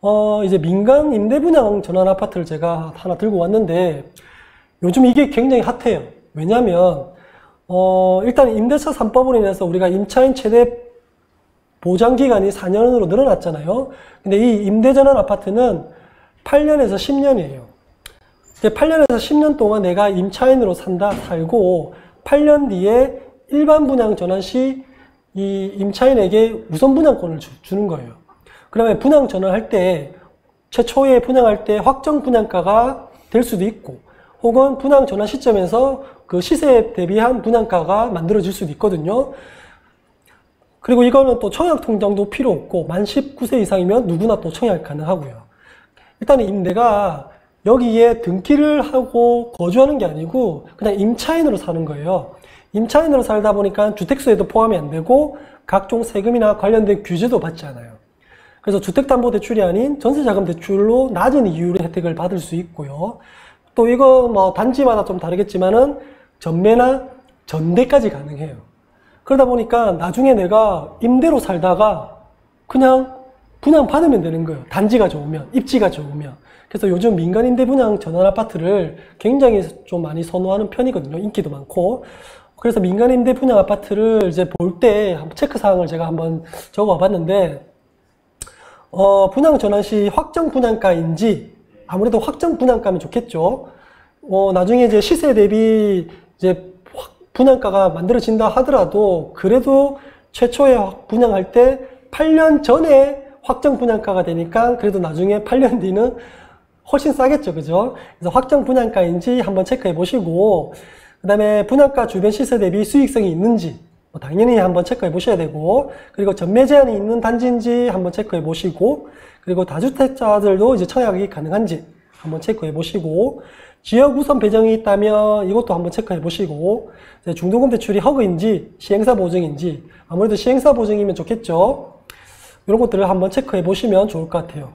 이제 민간 임대 분양 전환 아파트를 제가 하나 들고 왔는데, 요즘 이게 굉장히 핫해요. 왜냐면, 일단 임대차 3법으로 인해서 우리가 임차인 최대 보장기간이 4년으로 늘어났잖아요. 근데 이 임대전환 아파트는 8년에서 10년이에요. 8년에서 10년 동안 내가 임차인으로 살고, 8년 뒤에 일반 분양 전환 시 이 임차인에게 우선 분양권을 주는 거예요. 그러면 분양 전환할 때, 최초에 분양할 때 확정 분양가가 될 수도 있고, 혹은 분양 전환 시점에서 그 시세에 대비한 분양가가 만들어질 수도 있거든요. 그리고 이거는 또 청약 통장도 필요 없고, 만 19세 이상이면 누구나 또 청약 가능하고요. 일단은 내가 여기에 등기를 하고 거주하는 게 아니고 그냥 임차인으로 사는 거예요. 임차인으로 살다 보니까 주택수에도 포함이 안 되고 각종 세금이나 관련된 규제도 받지 않아요. 그래서 주택담보대출이 아닌 전세자금대출로 낮은 이율의 혜택을 받을 수 있고요. 또 이거 뭐 단지마다 좀 다르겠지만은 전매나 전대까지 가능해요. 그러다 보니까 나중에 내가 임대로 살다가 그냥 분양 받으면 되는 거예요. 단지가 좋으면, 입지가 좋으면. 그래서 요즘 민간 임대 분양 전환 아파트를 굉장히 좀 많이 선호하는 편이거든요. 인기도 많고. 그래서 민간 임대 분양 아파트를 이제 볼 때 체크 사항을 제가 한번 적어 봤는데, 분양 전환 시 확정 분양가인지, 아무래도 확정 분양가면 좋겠죠. 나중에 이제 시세 대비 이제 분양가가 만들어진다 하더라도, 그래도 최초에 분양할 때 8년 전에 확정 분양가가 되니까 그래도 나중에 8년 뒤는 훨씬 싸겠죠. 그죠? 그래서 확정 분양가인지 한번 체크해 보시고, 그 다음에 분양가 주변 시세 대비 수익성이 있는지 당연히 한번 체크해 보셔야 되고, 그리고 전매 제한이 있는 단지인지 한번 체크해 보시고, 그리고 다주택자들도 이제 청약이 가능한지 한번 체크해 보시고, 지역 우선 배정이 있다면 이것도 한번 체크해 보시고, 중도금 대출이 허그인지 시행사 보증인지, 아무래도 시행사 보증이면 좋겠죠. 이런 것들을 한번 체크해 보시면 좋을 것 같아요.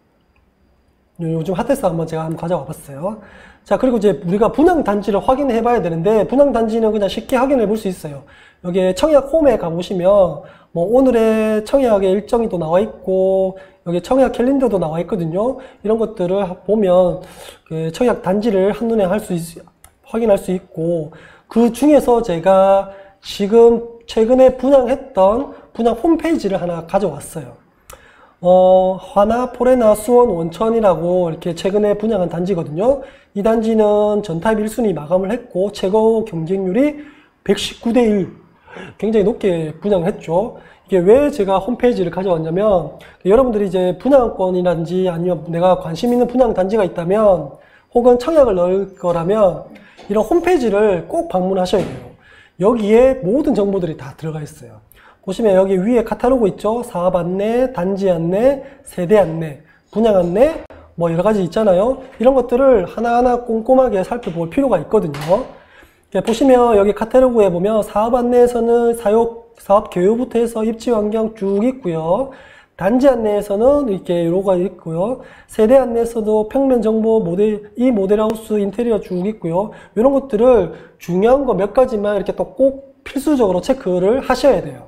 요즘 핫해서 제가 한번 가져와 봤어요. 자, 그리고 이제 우리가 분양 단지를 확인해 봐야 되는데, 분양 단지는 그냥 쉽게 확인해 볼 수 있어요. 여기 청약 홈에 가보시면 뭐 오늘의 청약의 일정이 또 나와 있고, 여기 청약 캘린더도 나와 있거든요. 이런 것들을 보면 그 청약 단지를 한눈에 확인할 수 있고, 그 중에서 제가 지금 최근에 분양했던 분양 홈페이지를 하나 가져왔어요. 화나, 포레나, 수원, 원천이라고 이렇게 최근에 분양한 단지거든요. 이 단지는 전타입 1순위 마감을 했고 최고 경쟁률이 119대 1. 굉장히 높게 분양을 했죠. 이게 왜 제가 홈페이지를 가져왔냐면, 여러분들이 이제 분양권이라든지 아니면 내가 관심 있는 분양 단지가 있다면, 혹은 청약을 넣을 거라면 이런 홈페이지를 꼭 방문하셔야 돼요. 여기에 모든 정보들이 다 들어가 있어요. 보시면 여기 위에 카탈로그 있죠. 사업 안내, 단지 안내, 세대 안내, 분양 안내, 뭐 여러 가지 있잖아요. 이런 것들을 하나하나 꼼꼼하게 살펴볼 필요가 있거든요. 보시면 여기 카탈로그에 보면 사업 안내에서는 사업 개요부터 해서 입지 환경 쭉 있고요. 단지 안내에서는 이렇게 요로가 있고요. 세대 안내에서도 평면 정보, 이 모델하우스 인테리어 쭉 있고요. 이런 것들을 중요한 거 몇 가지만 이렇게 또 꼭 필수적으로 체크를 하셔야 돼요.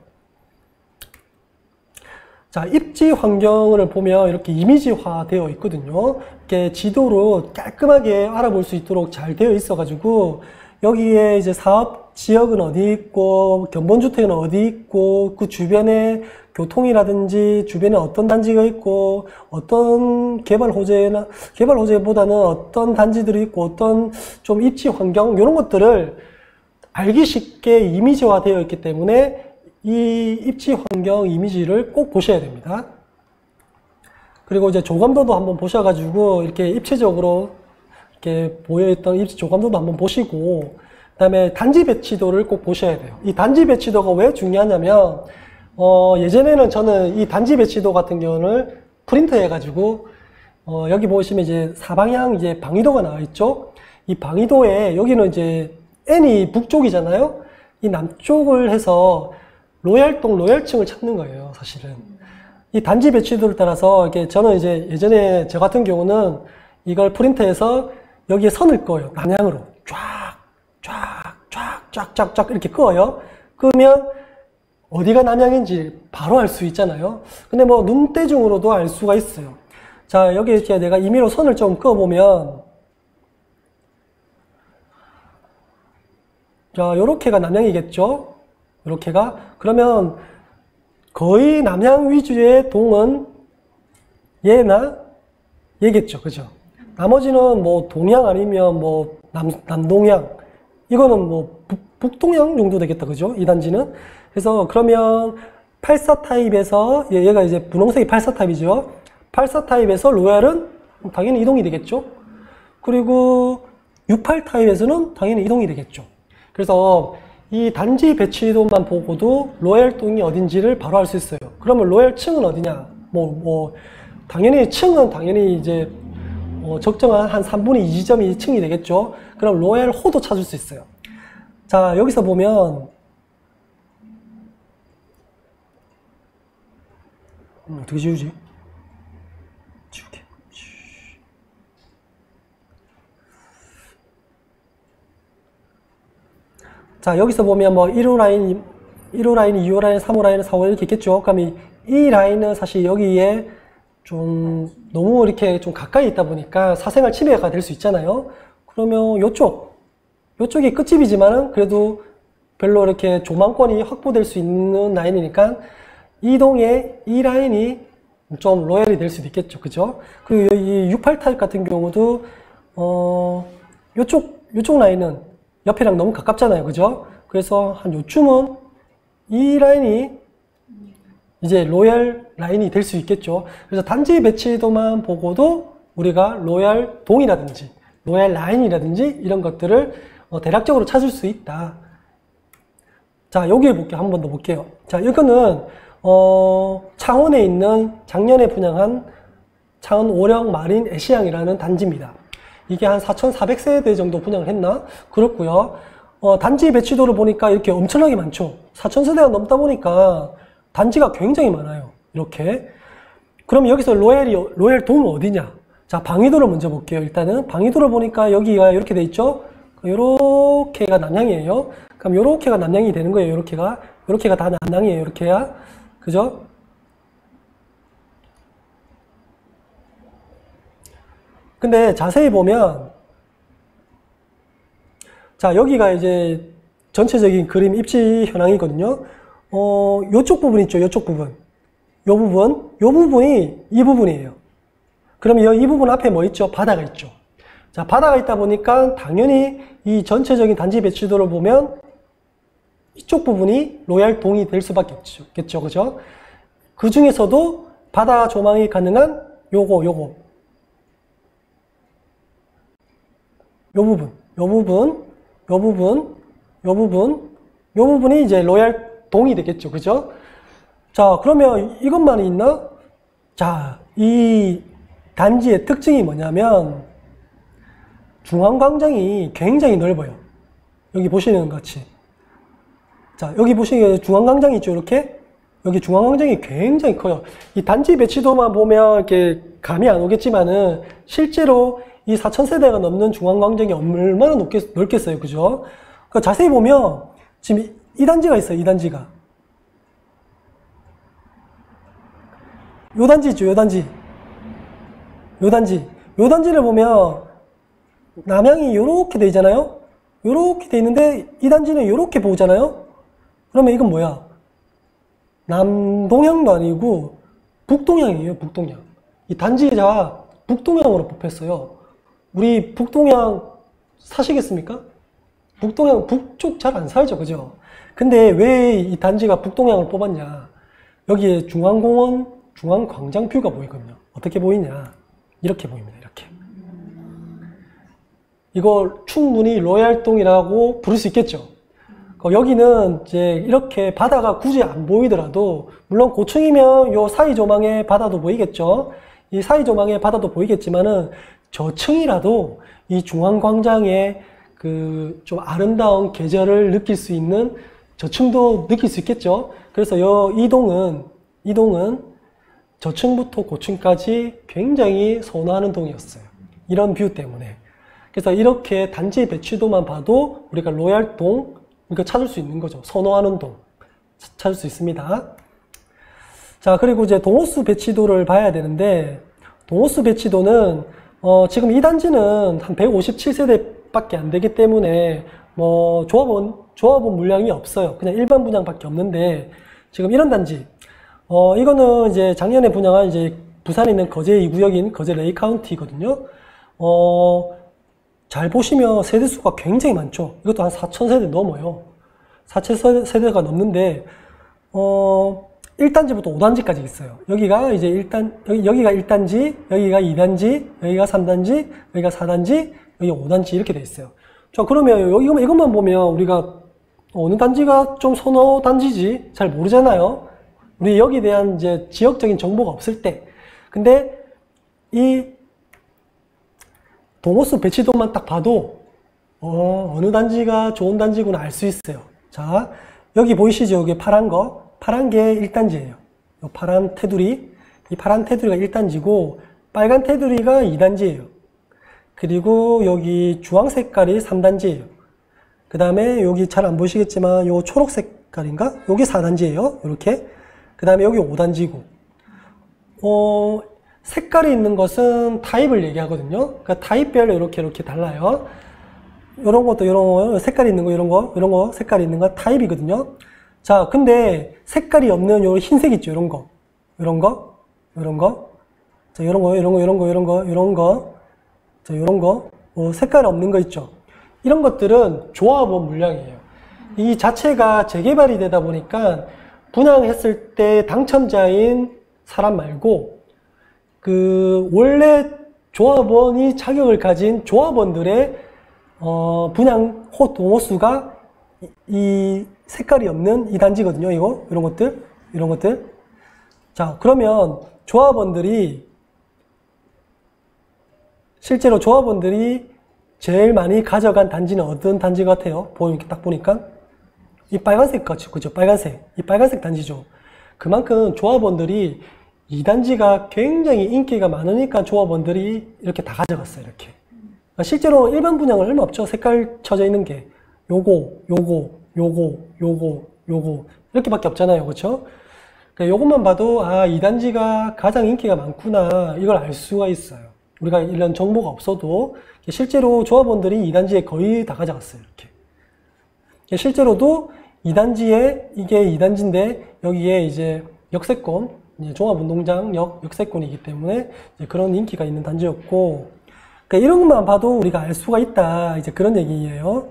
자, 입지 환경을 보면 이렇게 이미지화 되어 있거든요. 이렇게 지도로 깔끔하게 알아볼 수 있도록 잘 되어 있어가지고, 여기에 이제 사업 지역은 어디 있고, 견본주택은 어디 있고, 그 주변에 교통이라든지 주변에 어떤 단지가 있고, 어떤 개발 호재보다는 어떤 단지들이 있고, 어떤 좀 입지 환경, 이런 것들을 알기 쉽게 이미지화 되어 있기 때문에 이 입지 환경 이미지를 꼭 보셔야 됩니다. 그리고 이제 조감도도 한번 보셔가지고 이렇게 입체적으로 이렇게 보여있던 입지 조감도도 한번 보시고, 그 다음에 단지 배치도를 꼭 보셔야 돼요. 이 단지 배치도가 왜 중요하냐면, 예전에는 저는 이 단지 배치도 같은 경우는 프린트 해가지고, 여기 보시면 이제 사방향 이제 방위도가 나와 있죠. 이 방위도에 여기는 이제 N이 북쪽이잖아요. 이 남쪽을 해서 로얄동, 로얄층을 찾는 거예요, 사실은. 이 단지 배치도를 따라서, 이렇게 저는 이제 예전에 저 같은 경우는 이걸 프린트해서 여기에 선을 그어요. 남향으로. 쫙 이렇게 그어요. 그러면 어디가 남향인지 바로 알 수 있잖아요. 근데 뭐 눈대중으로도 알 수가 있어요. 자, 여기 이렇게 내가 임의로 선을 좀 그어보면, 자, 요렇게가 남향이겠죠? 요렇게가. 그러면 거의 남향 위주의 동은 얘나 얘겠죠. 그죠? 나머지는 뭐 동향 아니면 뭐 남동향. 이거는 뭐 북동향 정도 되겠다. 그죠? 이 단지는. 그래서 그러면 84 타입에서, 얘가 이제 분홍색이 84 타입이죠. 84 타입에서 로얄은 당연히 이동이 되겠죠. 그리고 68 타입에서는 당연히 이동이 되겠죠. 그래서 이 단지 배치도만 보고도 로얄 동이 어딘지를 바로 알 수 있어요. 그러면 로얄 층은 어디냐? 당연히 층은 당연히 이제 적정한 한 3분의 2 지점이 층이 되겠죠. 그럼 로얄 호도 찾을 수 있어요. 자, 여기서 보면 어떻게 지우지? 지우개. 자, 여기서 보면 뭐 1호 라인, 1호 라인, 2호 라인, 3호 라인, 4호 라인 이렇게 있겠죠. 그럼 이 라인은 사실 여기에 좀 너무 이렇게 좀 가까이 있다 보니까 사생활 침해가 될 수 있잖아요. 그러면 요쪽이 끝집이지만은 그래도 별로 이렇게 조망권이 확보될 수 있는 라인이니까 이동에 이 라인이 좀 로얄이 될 수도 있겠죠. 그죠? 그리고 이 68 타입 같은 경우도 요쪽 라인은 옆이랑 너무 가깝잖아요. 그죠? 그래서 한 요쯤은 이 라인이 이제 로얄 라인이 될 수 있겠죠. 그래서 단지 배치도만 보고도 우리가 로얄 동이라든지 로얄 라인이라든지 이런 것들을 대략적으로 찾을 수 있다. 자, 여기에 볼게요. 한 번 더 볼게요. 자, 이거는 창원에 있는 작년에 분양한 창원 오령 마린 애시양이라는 단지입니다. 이게 한 4,400세대 정도 분양을 했나? 그렇고요. 단지 배치도를 보니까 이렇게 엄청나게 많죠. 4,000세대가 넘다 보니까 단지가 굉장히 많아요. 이렇게. 그럼 여기서 로얄 동은 어디냐? 자, 방위도를 먼저 볼게요. 일단은 방위도를 보니까 여기가 이렇게 돼 있죠. 요렇게가 남향이에요. 그럼 요렇게가 남향이 되는 거예요. 요렇게가 다 남향이에요. 요렇게야. 그죠? 근데 자세히 보면, 자, 여기가 이제 전체적인 그림 입지 현황이거든요. 요쪽 부분 있죠. 요쪽 부분. 요 부분이 이 부분이에요. 그러면 이 부분 앞에 뭐 있죠? 바다가 있죠. 자, 바다가 있다 보니까 당연히 이 전체적인 단지 배치도를 보면 이쪽 부분이 로얄 동이 될 수밖에 없겠죠. 그죠? 그 중에서도 바다 조망이 가능한 요 부분이 이제 로얄 동이 되겠죠. 그죠? 자, 그러면 이것만 있나? 자, 이 단지의 특징이 뭐냐면 중앙광장이 굉장히 넓어요. 여기 보시는 것 같이. 자, 여기 보시면 중앙광장이 있죠. 이렇게. 여기 중앙광장이 굉장히 커요. 이 단지 배치도만 보면 이렇게 감이 안 오겠지만은 실제로 이 4,000세대가 넘는 중앙광장이 얼마나 넓겠어요. 그죠? 그러니까 자세히 보면 지금 이 단지가 있어요. 이 단지가. 요 단지 있죠. 요 단지를 보면 남향이 요렇게 돼 있잖아요. 요렇게 돼 있는데 이 단지는 요렇게 보잖아요. 그러면 이건 뭐야? 남동향도 아니고 북동향이에요. 북동향. 이 단지가 북동향으로 뽑혔어요. 우리 북동향 사시겠습니까? 북동향 북쪽 잘 안 살죠. 그죠? 근데 왜 이 단지가 북동향을 뽑았냐? 여기에 중앙공원, 중앙광장 뷰가 보이거든요. 어떻게 보이냐? 이렇게 보입니다. 이렇게. 이걸 충분히 로얄동이라고 부를 수 있겠죠. 여기는 이제 이렇게 바다가 굳이 안 보이더라도, 물론 고층이면 요 사이 조망에 바다도 보이겠죠. 이 사이 조망에 바다도 보이겠지만은 저층이라도 이 중앙광장의 그 좀 아름다운 계절을 느낄 수 있는 저층도 느낄 수 있겠죠. 그래서 이 동은 저층부터 고층까지 굉장히 선호하는 동이었어요. 이런 뷰 때문에. 그래서 이렇게 단지 배치도만 봐도 우리가 로얄동, 그러니까 찾을 수 있는 거죠. 선호하는 동 찾을 수 있습니다. 자, 그리고 이제 동호수 배치도를 봐야 되는데, 동호수 배치도는 지금 이 단지는 한 157세대밖에 안 되기 때문에 뭐 조합원 물량이 없어요. 그냥 일반 분양밖에 없는데 지금 이런 단지 이거는 이제 작년에 분양한 이제 부산에 있는 거제 2구역인 거제 레이카운티거든요. 잘 보시면 세대수가 굉장히 많죠. 이것도 한 4,000세대 넘어요. 4,000세대가 넘는데 1단지부터 5단지까지 있어요. 여기가 이제 여기가 1단지, 여기가 2단지, 여기가 3단지, 여기가 4단지, 여기가 5단지 이렇게 돼 있어요. 자, 그러면 이것만 보면 우리가 어느 단지가 좀 선호 단지지 잘 모르잖아요. 우리 여기에 대한 이제 지역적인 정보가 없을 때. 근데 이 동호수 배치도만 딱 봐도 어느 단지가 좋은 단지구나 알 수 있어요. 자, 여기 보이시죠? 여기 파란 거. 파란 게 1단지예요. 이 파란 테두리. 이 파란 테두리가 1단지고 빨간 테두리가 2단지예요. 그리고 여기 주황 색깔이 3단지예요. 그 다음에 여기 잘 안 보이시겠지만 요 초록 색깔인가? 여기 4단지예요. 이렇게. 그 다음에 여기 5단지고. 색깔이 있는 것은 타입을 얘기하거든요. 그러니까 타입별로 이렇게 달라요. 요런 것도 이런 거, 색깔이 있는 거, 이런 거, 색깔이 있는 거 타입이거든요. 자, 근데 색깔이 없는 요 흰색 있죠. 이런 거. 자, 이런 거. 자, 이런 거. 색깔 없는 거 있죠. 이런 것들은 조합원 물량이에요. 이 자체가 재개발이 되다 보니까 분양했을 때 당첨자인 사람 말고 원래 조합원이 자격을 가진 조합원들의 분양 동호수가 이 색깔이 없는 이 단지거든요. 이런 것들. 자, 그러면 실제로 조합원들이 제일 많이 가져간 단지는 어떤 단지 같아요? 이렇게 딱 보니까 이 빨간색 같죠, 그죠? 이 빨간색 단지죠. 그만큼 조합원들이 이 단지가 굉장히 인기가 많으니까 조합원들이 이렇게 다 가져갔어요. 이렇게. 실제로 일반 분양은 얼마 없죠. 색깔 쳐져 있는 게 요거 이렇게밖에 없잖아요. 그렇죠? 그러니까 요것만 봐도 이 단지가 가장 인기가 많구나 이걸 알 수가 있어요. 우리가 이런 정보가 없어도 실제로 조합원들이 이 단지에 거의 다 가져갔어요. 이렇게. 실제로도 이 단지에 이게 2단지인데 여기에 이제 역세권, 종합운동장 역세권이기 때문에 이제 그런 인기가 있는 단지였고, 그러니까 이런 것만 봐도 우리가 알 수가 있다. 이제 그런 얘기예요.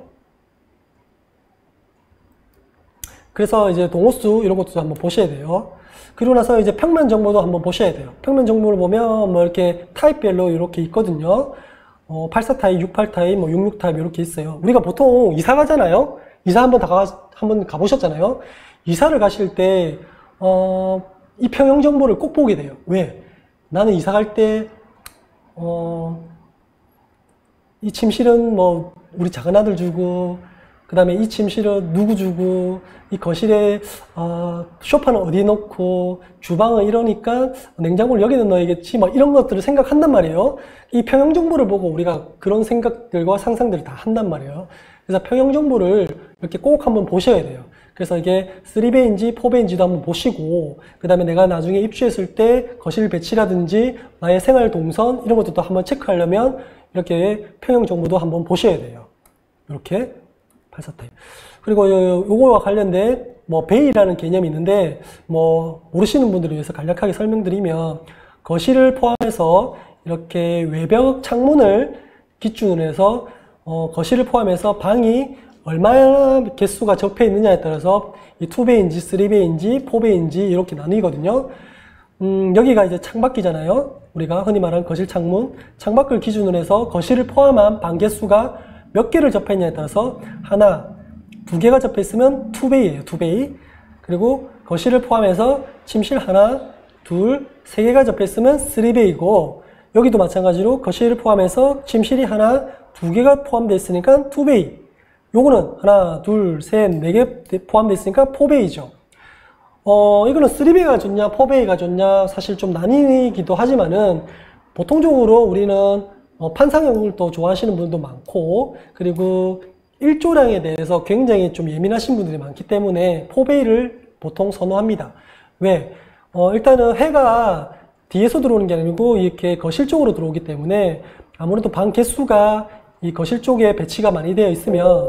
그래서 이제 동호수 이런 것도 한번 보셔야 돼요. 그리고 나서 이제 평면 정보도 한번 보셔야 돼요. 평면 정보를 보면 뭐 이렇게 타입별로 이렇게 있거든요. 84 타입, 68 타입, 66 타입 이렇게 있어요. 우리가 보통 이사 가잖아요. 이사 한번 가보셨잖아요. 이사를 가실 때 이 평형 정보를 꼭 보게 돼요. 왜? 나는 이사 갈 때 이 침실은 뭐 우리 작은아들 주고, 그 다음에 이 침실은 누구 주고, 이 거실에 소파는 어디에 놓고, 주방은 이러니까 냉장고를 여기는 넣어야겠지, 막 이런 것들을 생각한단 말이에요. 이 평형 정보를 보고 우리가 그런 생각들과 상상들을 다 한단 말이에요. 그래서 평형 정보를 이렇게 꼭 한번 보셔야 돼요. 그래서 이게 3배인지 4배인지도 한번 보시고, 그 다음에 내가 나중에 입주했을 때 거실 배치라든지 나의 생활 동선 이런 것도 한번 체크하려면 이렇게 평형 정보도 한번 보셔야 돼요. 이렇게 84타입. 그리고 요거와 관련된 뭐 베이라는 개념이 있는데, 뭐 모르시는 분들을 위해서 간략하게 설명드리면, 거실을 포함해서 이렇게 외벽 창문을 기준으로 해서 거실을 포함해서 방이 얼마나 개수가 접해 있느냐에 따라서 이 2배인지 3배인지 4배인지 이렇게 나뉘거든요. 여기가 이제 창밖이잖아요. 우리가 흔히 말하는 거실 창문, 창밖을 기준으로 해서 거실을 포함한 방 개수가 몇 개를 접했냐에 따라서 하나, 두 개가 접해 있으면 2배이에요. 2배. 그리고 거실을 포함해서 침실 하나, 둘, 세 개가 접해 있으면 3배이고, 여기도 마찬가지로 거실을 포함해서 침실이 하나, 두 개가 포함되어 있으니까 2배. 요거는 하나, 둘, 셋, 네 개 포함되어 있으니까 4배이죠. 이거는 3배가 좋냐, 4배가 좋냐, 사실 좀 나뉘기도 하지만은, 보통적으로 우리는 판상형을 또 좋아하시는 분도 많고, 그리고 일조량에 대해서 굉장히 좀 예민하신 분들이 많기 때문에 4배를 보통 선호합니다. 왜? 일단은 해가 뒤에서 들어오는 게 아니고 이렇게 거실 쪽으로 들어오기 때문에 아무래도 방 개수가 이 거실 쪽에 배치가 많이 되어 있으면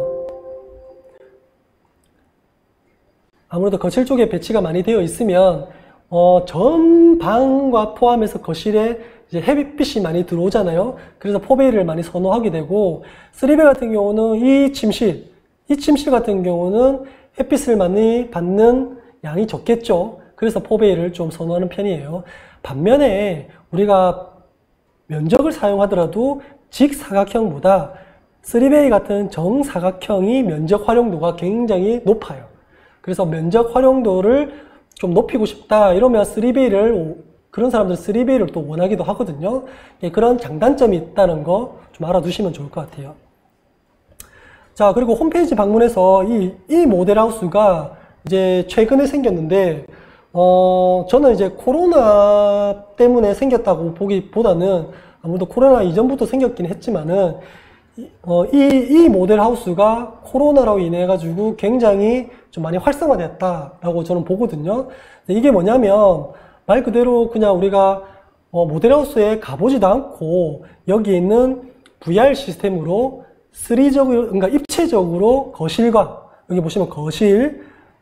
전 방과 포함해서 거실에 이제 햇빛이 많이 들어오잖아요. 그래서 포베이를 많이 선호하게 되고, 3베이 같은 경우는 이 침실 같은 경우는 햇빛을 많이 받는 양이 적겠죠. 그래서 포베이를 좀 선호하는 편이에요. 반면에 우리가 면적을 사용하더라도 직사각형보다 3베이 같은 정사각형이 면적 활용도가 굉장히 높아요. 그래서 면적 활용도를 좀 높이고 싶다 이러면 그런 사람들 3베이를 또 원하기도 하거든요. 그런 장단점이 있다는 거 좀 알아두시면 좋을 것 같아요. 자, 그리고 홈페이지 방문해서 이 모델하우스가 이제 최근에 생겼는데, 저는 이제 코로나 때문에 생겼다고 보기보다는 아무래도 코로나 이전부터 생겼긴 했지만은, 이 모델하우스가 코로나로 인해 가지고 굉장히 좀 많이 활성화됐다라고 저는 보거든요. 이게 뭐냐면 말 그대로 그냥 우리가 모델하우스에 가보지도 않고 여기 있는 VR 시스템으로 3적으로, 그러니까 입체적으로 거실과, 여기 보시면 거실,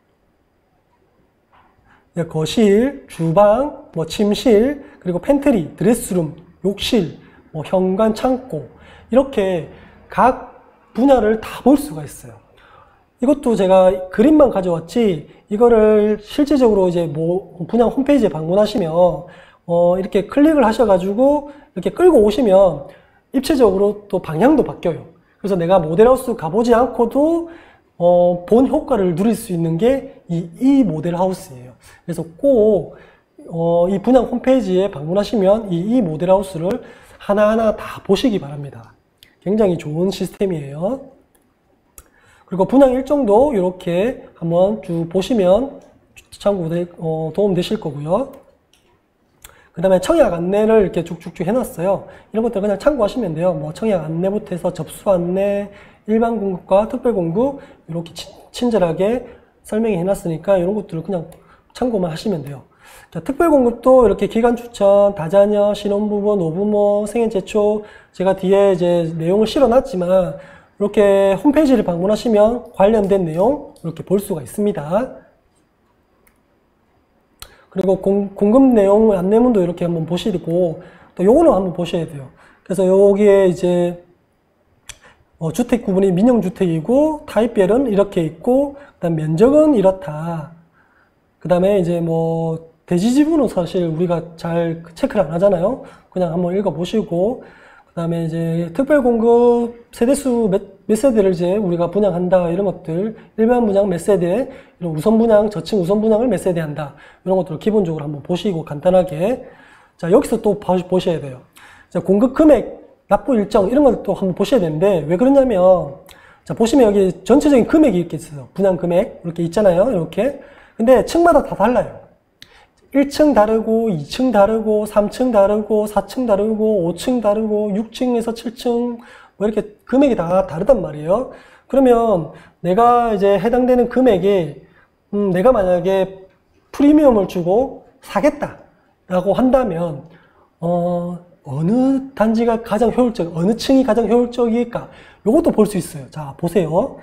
주방, 침실, 그리고 팬트리, 드레스룸, 욕실, 현관, 창고, 이렇게 각 분야를 다 볼 수가 있어요. 이것도 제가 그림만 가져왔지, 이거를 실제적으로 이제 분양 홈페이지에 방문하시면, 이렇게 클릭을 하셔가지고, 이렇게 끌고 오시면, 입체적으로 또 방향도 바뀌어요. 그래서 내가 모델하우스 가보지 않고도 본 효과를 누릴 수 있는 게 이 모델하우스예요. 그래서 꼭 이 분양 홈페이지에 방문하시면 이 모델하우스를 하나하나 다 보시기 바랍니다. 굉장히 좋은 시스템이에요. 그리고 분양 일정도 이렇게 한번 쭉 보시면 도움 되실 거고요. 그 다음에 청약 안내를 이렇게 쭉쭉쭉 해놨어요. 이런 것들 그냥 참고하시면 돼요. 청약 안내부터 해서 접수 안내, 일반 공급과 특별 공급 이렇게 친절하게 설명해 놨으니까 이런 것들을 그냥 참고만 하시면 돼요. 자, 특별 공급도 이렇게 기간 추천, 다자녀, 신혼부부, 노부모, 생애 제초, 제가 뒤에 이제 내용을 실어놨지만 이렇게 홈페이지를 방문하시면 관련된 내용 이렇게 볼 수가 있습니다. 그리고 공급 내용 안내문도 이렇게 한번 보시고 또 요거는 한번 보셔야 돼요. 그래서 여기에 이제 주택 구분이 민영주택이고 타입별은 이렇게 있고 그다음 면적은 이렇다. 그다음에 이제 대지지분은 사실 우리가 잘 체크를 안 하잖아요. 그냥 한번 읽어 보시고 그다음에 이제 특별공급 세대수 몇 세대를 이제 우리가 분양한다 이런 것들, 일반 분양 몇 세대, 이런 우선 분양, 저층 우선 분양을 몇 세대 한다 이런 것들을 기본적으로 한번 보시고 간단하게. 자, 여기서 또 보셔야 돼요. 자, 공급 금액, 납부 일정 이런 것도 한번 보셔야 되는데 왜 그러냐면, 자, 보시면 여기 전체적인 금액이 이렇게 있어요. 분양 금액 이렇게 있잖아요. 이렇게. 근데 층마다 다 달라요. 1층 다르고 2층 다르고 3층 다르고 4층 다르고 5층 다르고 6층에서 7층 이렇게 금액이 다 다르단 말이에요. 그러면 내가 이제 해당되는 금액에 내가 만약에 프리미엄을 주고 사겠다라고 한다면 어느 단지가 가장 어느 층이 가장 효율적일까? 요것도 볼 수 있어요. 자, 보세요.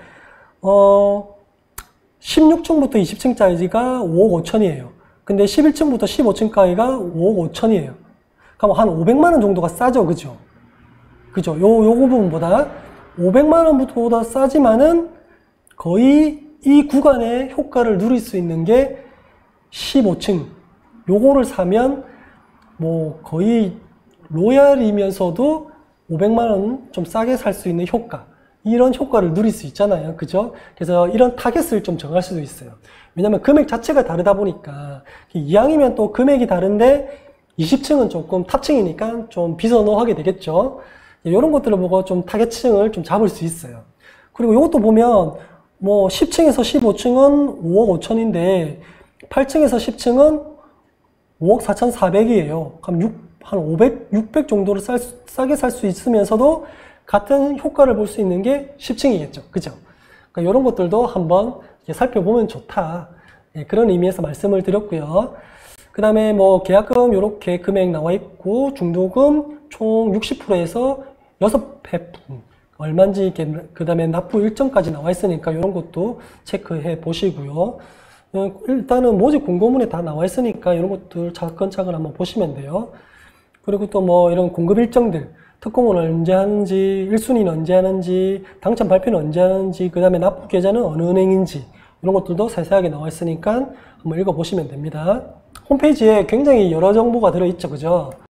16층부터 20층짜리가 5억 5천이에요. 근데 11층부터 15층까지가 5억 5천이에요. 그럼 한 500만 원 정도가 싸죠, 그죠? 그죠? 요 부분보다 500만 원보다 싸지만은 거의 이 구간의 효과를 누릴 수 있는 게 15층. 요거를 사면 거의 로얄이면서도 500만 원 좀 싸게 살 수 있는 효과. 이런 효과를 누릴 수 있잖아요. 그죠? 그래서 이런 타겟을 좀 정할 수도 있어요. 왜냐면 금액 자체가 다르다 보니까 이왕이면 또 금액이 다른데 20층은 조금 탑층이니까 좀 비선호하게 되겠죠. 이런 것들을 보고 좀 타겟층을 좀 잡을 수 있어요. 그리고 이것도 보면 10층에서 15층은 5억 5천인데 8층에서 10층은 5억 4,400이에요. 그럼 한 500, 600 정도를 싸게 살 수 있으면서도 같은 효과를 볼 수 있는 게 10층이겠죠. 그죠? 그러니까 이런 것들도 한번 살펴보면 좋다. 그런 의미에서 말씀을 드렸고요. 그 다음에 뭐 계약금 요렇게 금액 나와 있고, 중도금 총 60%에서 6회분 얼마인지, 그 다음에 납부 일정까지 나와 있으니까 이런 것도 체크해 보시고요. 일단은 모집 공고문에 다 나와 있으니까 이런 것들 차근차근 한번 보시면 돼요. 그리고 또 뭐 이런 공급 일정들, 특공은 언제 하는지, 1순위는 언제 하는지, 당첨 발표는 언제 하는지, 그 다음에 납부 계좌는 어느 은행인지, 이런 것들도 세세하게 나와 있으니까 한번 읽어보시면 됩니다. 홈페이지에 굉장히 여러 정보가 들어있죠, 그죠?